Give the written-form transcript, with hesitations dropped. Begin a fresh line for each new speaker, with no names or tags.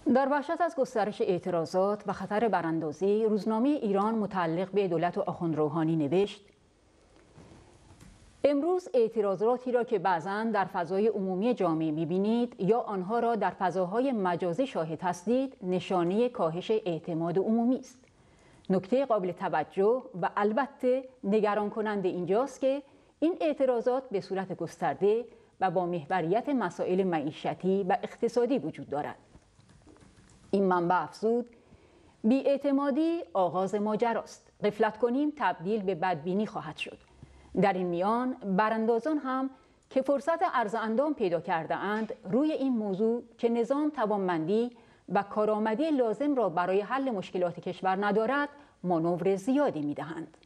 در وحشت از گسترش اعتراضات و خطر براندازی، روزنامه ایران متعلق به دولت آخوند روحانی نوشت: امروز اعتراضاتی را که بعضاً در فضای عمومی جامعه می‌بینید یا آنها را در فضاهای مجازی شاهد هستید، نشانه کاهش اعتماد عمومی است. نکته قابل توجه و البته نگران کننده اینجاست که این اعتراضات به صورت گسترده و با محوریت مسائل معیشتی و اقتصادی وجود دارد. این منبع افزود: بی‌اعتمادی آغاز ماجراست. غفلت کنیم تبدیل به بدبینی خواهد شد. در این میان براندازان هم که فرصت عرض اندام پیدا کرده اند، روی این موضوع که نظام توانمندی و کارآمدی لازم را برای حل مشکلات کشور ندارد، مانور زیادی می‌دهند.